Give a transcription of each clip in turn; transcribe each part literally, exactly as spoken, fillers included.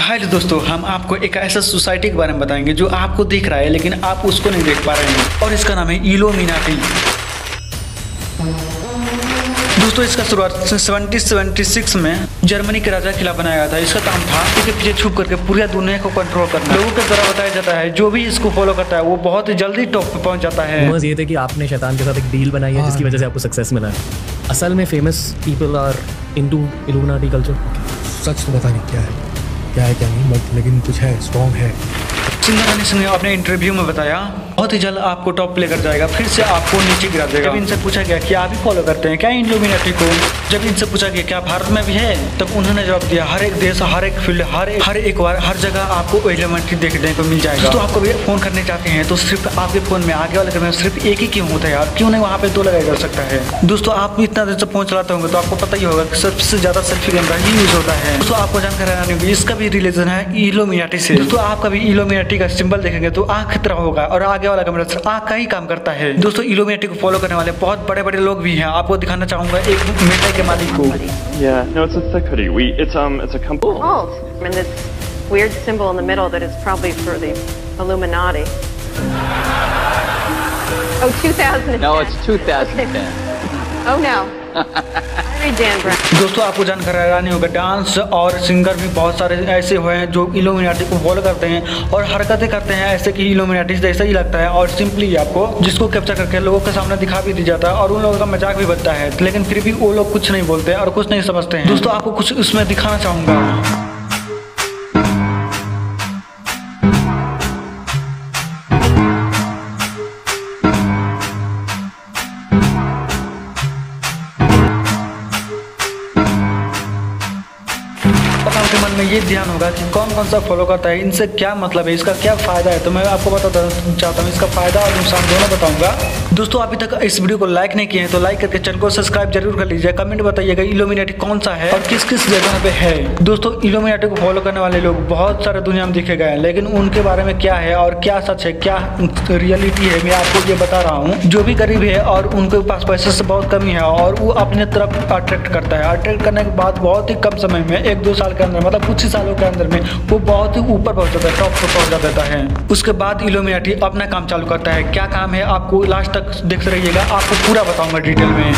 Hello दोस्तों, हम आपको एक ऐसा सोसाइटी के बारे में बताएंगे जो आपको दिख रहा है लेकिन आप उसको नहीं देख पा रहे हैं, और इसका नाम है इल्यूमिनाटी। दोस्तों, इसका शुरुआत सत्रह सौ छिहत्तर में जर्मनी के राजा के खिलाफ बनाया गया था। इसका काम था इसके पीछे छुप करके पूरी दुनिया को कंट्रोल करना। लोगों के द्वारा बताया जाता है जो भी इसको फॉलो करता है वो बहुत ही जल्दी टॉप पे पहुंच जाता है। बस ये थे कि आपने शैतान के साथ एक डील बनाई है जिसकी वजह से आपको सक्सेस मिला है। असल में famous people are into Illuminati culture. सच तो पता नहीं क्या है क्या है क्या नहीं, बट लेकिन कुछ है, स्ट्रॉन्ग है। सिंगर हनी सिंह ने अपने इंटरव्यू में बताया बहुत ही जल्द आपको टॉप प्ले कर जाएगा, फिर से आपको नीचे गिरा देगा। जब इनसे पूछा गया कि आप भी फॉलो करते हैं क्या इल्यूमिनाटी को, जब इनसे पूछा गया क्या भारत में भी है, तब उन्होंने जवाब दिया हर एक देश, हर एक फील्ड, हर एक हर एक बार हर जगह आपको इल्यूमिनाटी देखने को मिल जाएगा। तो आपको भी फोन करने चाहते हैं तो सिर्फ आपके फोन में आगे वाले कैमरे में सिर्फ एक ही क्यों होता है यार, क्यों नहीं वहाँ पे दो लगाया जा सकता है। दोस्तों, आप भी इतना देर से फोन चलाते होंगे तो आपको पता ही होगा कि सबसे ज्यादा सेल्फी कैमरा ही यूज होता है। दोस्तों, आपको जानकारी आने होगी इसका भी रिलेशन है इल्यूमिनाटी से। दोस्तों, आपका भी इल्यूमिनाटी का सिंबल देखेंगे तो आंख की तरह होगा और आगे वाला कैमरा सिर्फ आंख का ही काम करता है। दोस्तों, इल्यूमिनाटी को फॉलो करने वाले बहुत बड़े बड़े लोग भी हैं। आपको दिखाना चाहूंगा एक मिठाई के मालिक को। Yeah, no, it's a hoodie. We, it's um, it's a company. Oh, and this weird symbol in the middle that is probably for the Illuminati. Oh, two thousand ten. No, it's two thousand ten. Okay. Oh no. Sorry, Dan Brown. दोस्तों, आपको जानकर हैरानी होगा dance और singer भी बहुत सारे ऐसे हुए हैं जो इल्यूमिनाटी को फॉलो करते हैं और हरकतें करते हैं ऐसे कि इल्यूमिनाटी जैसा ही लगता है, और सिंपली आपको जिसको कैप्चर करके लोगों के सामने दिखा भी दी जाता है और उन लोगों का मजाक भी बनता है, लेकिन फिर भी वो लोग कुछ नहीं बोलते और कुछ नहीं समझते हैं। दोस्तों, आपको कुछ उसमें दिखाना चाहूंगा। आपके मन में ये ध्यान होगा कि कौन कौन सा फॉलो करता है, इनसे क्या मतलब है, इसका क्या फायदा है, तो मैं आपको बताता चाहता हूँ इसका फायदा और नुकसान दोनों बताऊंगा। दोस्तों, अभी तक इस वीडियो को लाइक नहीं किए हैं तो लाइक करके चैनल को सब्सक्राइब जरूर कर लीजिए। कमेंट बताइएगा इल्यूमिनाटी कौन सा है और किस किस जगह पे है। दोस्तों, इल्यूमिनाटी को फॉलो करने वाले लोग बहुत सारे दुनिया में दिखे गए हैं, लेकिन उनके बारे में क्या है और क्या सच है, क्या रियलिटी है, मैं आपको ये बता रहा हूँ। जो भी गरीब है और उनके पास पैसे से बहुत कमी है और वो अपने तरफ अट्रैक्ट करता है, अट्रैक्ट करने के बाद बहुत ही कम समय में एक दो साल के अंदर, मतलब कुछ ही सालों के अंदर में वो बहुत ही ऊपर पहुंच जाता है, टॉप पर पहुंच जाता है। उसके बाद इल्यूमिनाटी अपना काम चालू करता है। क्या काम है आपको लास्ट तक देखते रहिएगा, आपको पूरा बताऊंगा डिटेल में।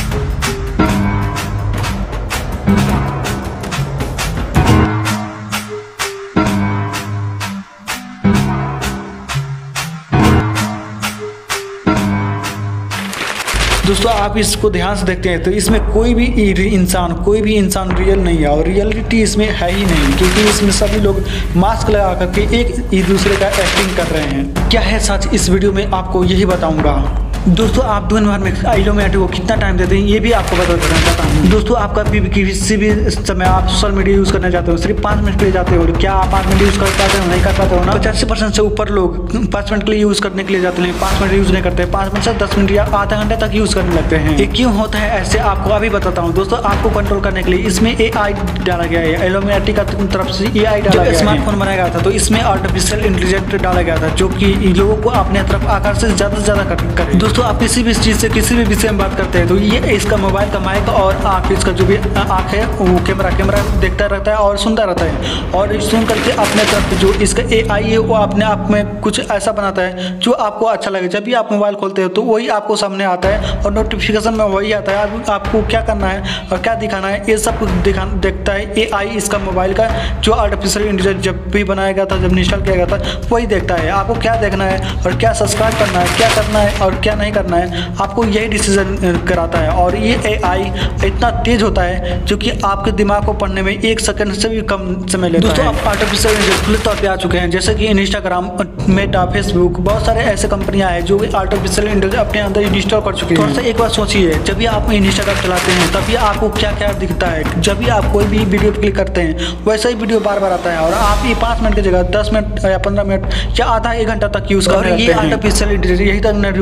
दोस्तों, आप इसको ध्यान से देखते हैं तो इसमें कोई भी इंसान कोई भी इंसान रियल नहीं है और रियलिटी इसमें है ही नहीं, क्योंकि इसमें सभी लोग मास्क लगा करके एक एक दूसरे का एक्टिंग कर रहे हैं। क्या है सच, इस वीडियो में आपको यही बताऊंगा। दोस्तों, आप दिन भर में इल्यूमिनाटी को कितना टाइम देते हैं ये भी आपको बताना चाहता हूँ। दोस्तों, आपका भी किसी भी समय आप सोशल मीडिया यूज़ करना चाहते हो सिर्फ पाँच मिनट के लिए जाते हो, क्या आप पाँच मिनट यूज़ कर पाते हो? नहीं कर पाते हो ना। पचासी परसेंट से ऊपर लोग पाँच मिनट के लिए यूज़ करने के लिए जाते हैं, पाँच मिनट यूज़ नहीं करते, पाँच मिनट से दस मिनट या आधा घंटे तक यूज़ करने लगते हैं। ये क्यों होता है ऐसे, आपको अभी बताता हूँ। दोस्तों, आपको कंट्रोल करने के लिए इसमें ए आई डाला गया है, इल्यूमिनाटी का तरफ से ए आई डाला गया। स्मार्टफोन बनाया गया था तो इसमें आर्टिफिशियल इंटेलिजेंस डाला गया था जो कि लोगों को अपने तरफ आकर्षित से ज़्यादा से ज़्यादा करे। दोस्तों, आप किसी भी चीज़ से किसी भी विषय में बात करते हैं तो ये इसका मोबाइल का माइक और आँख, इसका जो भी आँख है वो कैमरा कैमरा देखता रहता है और सुनता रहता है, और सुन करके अपने तरफ जो इसका ए आई है वो अपने आप में कुछ ऐसा बनाता है जो आपको अच्छा लगे। जब भी आप मोबाइल खोलते हो तो वही आपको सामने आता है और नोटिफिकेशन में वही आता है, आप, आपको क्या करना है और क्या दिखाना है ये सब दिखा देखता है ए आई। इसका मोबाइल का जो आर्टिफिशियल इंटेलिजेंस जब भी बनाया गया था, जब इंस्टॉल किया गया था, वही देखता है आपको क्या देखना है और क्या सब्सक्राइब करना है, क्या करना है और क्या नहीं करना है, आपको यही डिसीजन कराता है। और ये ए आई इतना तेज होता है जो कि आपके दिमाग को पढ़ने में एक सेकंड से भी कम समय लेता है। दोस्तों, आप आर्टिफिशियल इंटेलिजेंस खुले तौर पे आ चुके हैं, जैसे कि इंस्टाग्राम, मेटा, फेसबुक, बहुत सारे ऐसे कंपनियां हैं जो आर्टिफिशियल इंटेलिजेंस अपने अंदर इंस्टॉल कर चुकी हैं। थोड़ा सा एक बार सोचिए, जब भी आप इंस्टाग्राम चलाते हैं तभी आपको क्या क्या दिखता है, जब भी आप कोई भी वीडियो क्लिक करते हैं वैसा ही वीडियो बार बार आता है और आप ये पाँच मिनट की जगह दस मिनट या पंद्रह मिनट या आधा एक घंटा तक यूज कर रहे हैं। ये आर्टिफिशियल इंटेलिजेंस यही तक नहीं रुका, आपने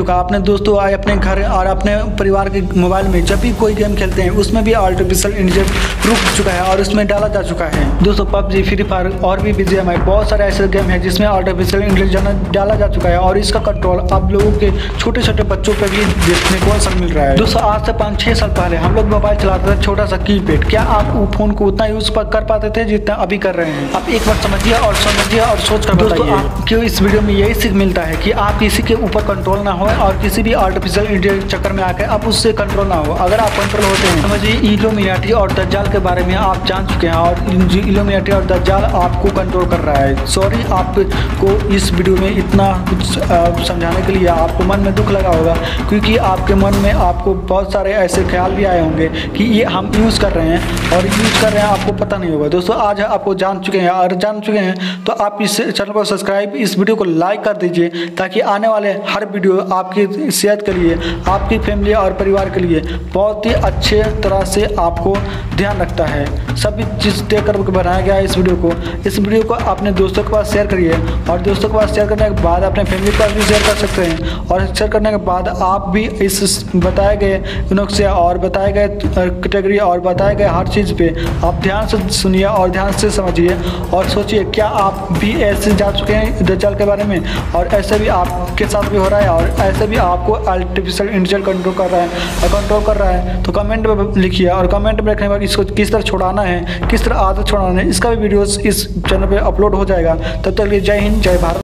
दोस्तों आए अपने घर और अपने परिवार के मोबाइल में जब भी कोई गेम खेलते हैं उसमें भी आर्टिफिशियल इंटेलिजेंस रुक चुका है और उसमें डाला जा चुका है। दोस्तों पबजी, फ्री फायर और भी बीजीएमआई बहुत सारे ऐसे गेम हैं जिसमें आर्टिफिशियल इंटेलिजेंस डाला जा चुका है और इसका कंट्रोल अब लोगों के छोटे छोटे बच्चों पर भी देखने को अवसर मिल रहा है। दोस्तों आज से पाँच छः साल पहले हम लोग मोबाइल चलाते थे छोटा सा कीपैड, क्या आप वो फोन को उतना यूज कर पाते थे जितना अभी कर रहे हैं? आप एक बार समझिए और समझिए और सोच कर बताइए। आपको इस वीडियो में यही सीख मिलता है कि आप किसी के ऊपर कंट्रोल ना हो और किसी भी आर्टिफिशियल इंटेलिजेंस चक्कर में आकर आप उससे कंट्रोल ना हो। अगर आप कंट्रोल होते हैं समझिए इल्यूमिनाटी और दज्जाल के बारे में आप जान चुके हैं और इल्यूमिनाटी और दज्जाल आपको कंट्रोल कर रहा है। सॉरी आपको इस वीडियो में इतना कुछ समझाने के लिए आपको मन में दुख लगा होगा, क्योंकि आपके मन में आपको बहुत सारे ऐसे ख्याल भी आए होंगे कि ये हम यूज़ कर रहे हैं और यूज़ कर रहे हैं आपको पता नहीं होगा। दोस्तों आज आपको जान चुके हैं और जान चुके हैं तो आप इस चैनल को सब्सक्राइब, इस वीडियो को लाइक कर दीजिए ताकि आने वाले हर वीडियो आपकी सेहत के लिए, आपकी फैमिली और परिवार के लिए बहुत ही अच्छे तरह से आपको ध्यान रखता है। सभी चीज़ देख कर बनाया गया है इस वीडियो को। इस वीडियो को अपने दोस्तों के पास शेयर करिए और दोस्तों के पास शेयर करने के बाद अपने फैमिली के पास भी शेयर कर सकते हैं और शेयर करने के बाद आप भी इस बताए गए नुस्खे और बताए गए कैटेगरी और बताए गए हर चीज़ पे आप ध्यान से सुनिए और ध्यान से समझिए और सोचिए क्या आप भी ऐसे जा चुके हैं दज्जाल के बारे में और ऐसे भी आपके साथ भी हो रहा है और ऐसे भी आपको आर्टिफिशियल इंटेलिजेंस कंट्रोल कर रहा है और कंट्रोल कर रहा है तो कमेंट में लिखिए और कमेंट में लिखने के बाद इसको किस तरह छुड़ाना है, किस तरह आदत छुड़ाना है, इसका भी वीडियोस इस चैनल पे अपलोड हो जाएगा। तब तक के लिए जय हिंद, जय भारत।